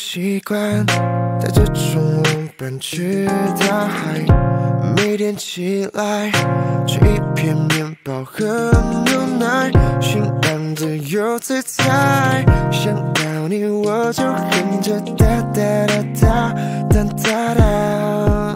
习惯带着宠物搬去大海，每天起来吃一片面包和牛奶，心安自由自在。想到你我就哼着哒哒哒哒哒哒哒。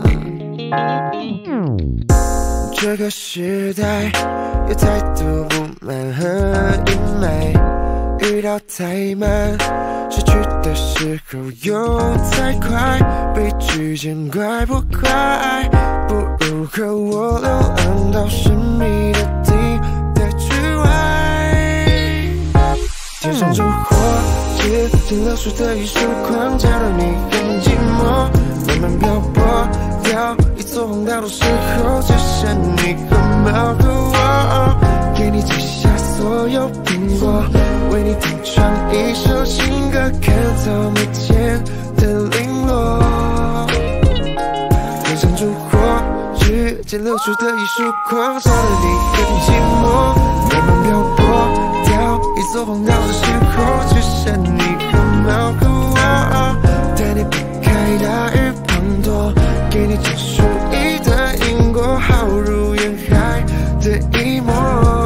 这个时代有太多不满和阴霾，遇到太慢，失去的时候又太快，被拒见怪不怪？不如和我流浪到神秘的地带之外。天上烛火，指尖流出的一束光，照得你很寂寞，慢慢漂泊掉一座荒岛的时候，只剩你和猫和我，给你摘下所有苹果，为你弹唱一首情歌，看草没见的零落。天上烛火，指尖流出的一束光，照得你很寂寞，慢慢漂泊掉一座荒岛的时候，只剩你和猫和我，带你避开大雨滂沱，给你讲述一段因果，好如沿海的一抹。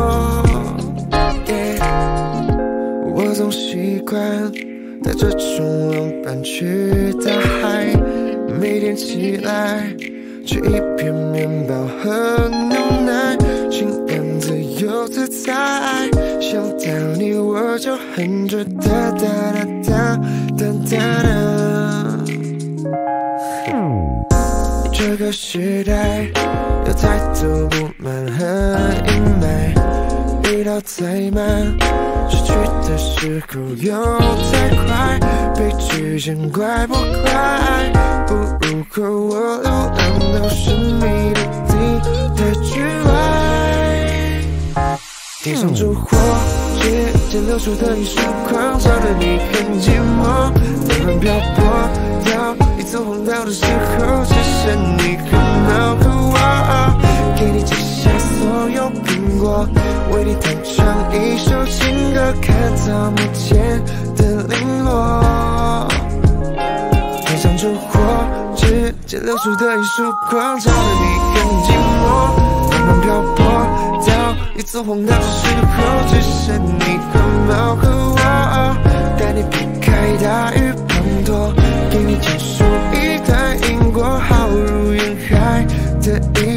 我总习惯带着宠物搬去大海，每天起来吃一片面包和牛奶，心安自由自在。想到你我就哼着哒哒哒哒哒哒哒。这个时代有太多不满和阴霾，遇到太慢，失去的时候又太快，被拒见怪不怪？不如和我流浪到神秘的地带之外。天上烛火，指尖流出的一束光，照得你很寂寞，慢慢漂泊掉一座荒岛的时候，只剩你和猫和我，给你摘下所有苹果，为你弹唱一首情歌，看草木间的零落。天上烛火，指尖流出的一束光，照得你很寂寞，慢慢漂泊掉一座荒岛的时候，只剩你和猫和我，带你避开大雨滂沱，给你讲述一段因果，好如沿海的一